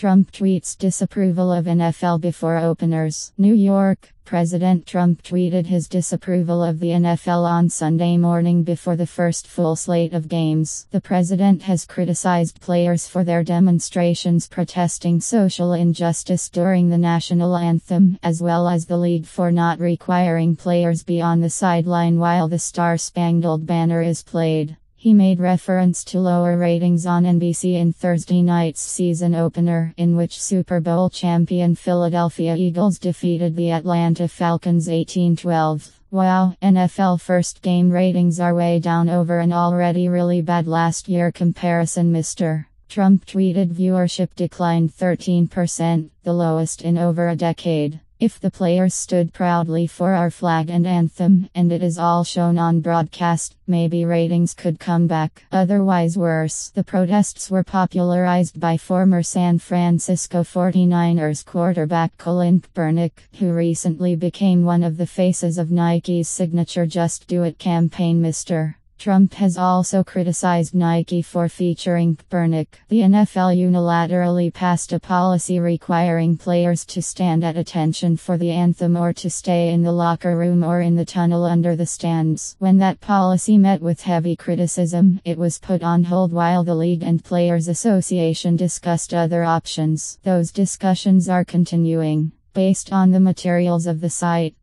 Trump tweets disapproval of NFL before openers. New York. President Trump tweeted his disapproval of the NFL on Sunday morning before the first full slate of games. The president has criticized players for their demonstrations protesting social injustice during the national anthem, as well as the league for not requiring players be on the sideline while the Star-Spangled Banner is played. He made reference to lower ratings on NBC in Thursday night's season opener, in which Super Bowl champion Philadelphia Eagles defeated the Atlanta Falcons 18-12. Wow, NFL first game ratings are way down over an already really bad last year comparison, Mr. Trump tweeted. Viewership declined 13%, the lowest in over a decade. If the players stood proudly for our flag and anthem, and it is all shown on broadcast, maybe ratings could come back. Otherwise worse. The protests were popularized by former San Francisco 49ers quarterback Colin Kaepernick, who recently became one of the faces of Nike's signature Just Do It campaign. Mr. Trump has also criticized Nike for featuring Kaepernick. The NFL unilaterally passed a policy requiring players to stand at attention for the anthem or to stay in the locker room or in the tunnel under the stands. When that policy met with heavy criticism, it was put on hold while the League and Players Association discussed other options. Those discussions are continuing. Based on the materials of the site,